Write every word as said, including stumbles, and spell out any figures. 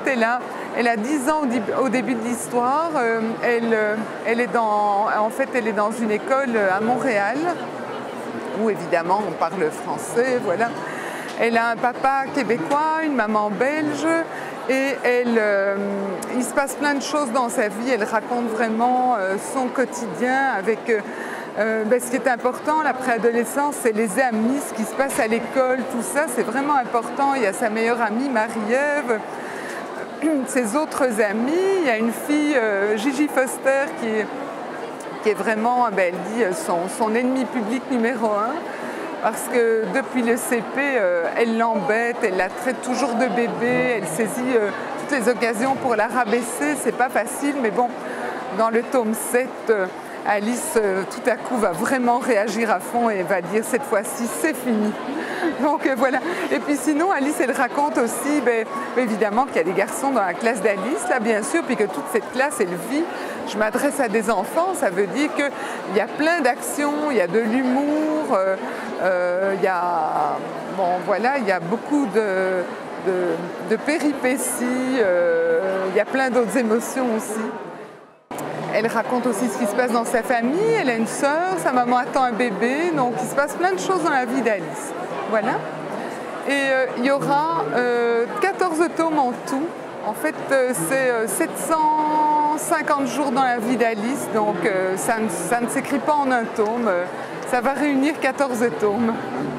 elle a, elle a dix ans au, au début de l'histoire. Euh, elle, elle, est dans, en fait, elle est dans une école à Montréal, où évidemment on parle français, voilà. Elle a un papa québécois, une maman belge, et elle, euh, il se passe plein de choses dans sa vie. Elle raconte vraiment euh, son quotidien avec... Euh, euh, ben, ce qui est important, la préadolescence, c'est les amis, ce qui se passe à l'école, tout ça, c'est vraiment important. Il y a sa meilleure amie, Marie-Ève, ses autres amis. Il y a une fille, euh, Gigi Foster, qui est, qui est vraiment, ben, elle dit, son, son ennemi public numéro un. Parce que depuis le C P, euh, elle l'embête, elle la traite toujours de bébé, elle saisit euh, toutes les occasions pour la rabaisser. C'est pas facile, mais bon, dans le tome sept, euh, Alice, euh, tout à coup, va vraiment réagir à fond et va dire cette fois-ci, c'est fini. Donc euh, voilà. Et puis sinon, Alice, elle raconte aussi, ben, évidemment, qu'il y a des garçons dans la classe d'Alice, là, bien sûr, puis que toute cette classe, elle vit. Je m'adresse à des enfants, ça veut dire qu'il y a plein d'actions, il y a de l'humour, euh, euh, il y a, bon, voilà, il y a beaucoup de, de, de péripéties, euh, il y a plein d'autres émotions aussi. Elle raconte aussi ce qui se passe dans sa famille, elle a une sœur, sa maman attend un bébé, donc il se passe plein de choses dans la vie d'Alice. Voilà. Et euh, il y aura euh, quatorze tomes en tout. En fait, euh, c'est euh, sept cent cinquante jours dans la vie d'Alice, donc euh, ça ne, ça ne s'écrit pas en un tome, ça va réunir quatorze tomes.